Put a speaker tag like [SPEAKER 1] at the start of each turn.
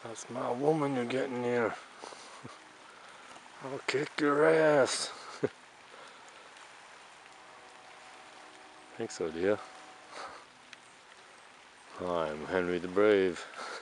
[SPEAKER 1] That's my woman you're getting there. I'll kick your ass. Think so, dear. I'm Henry the Brave.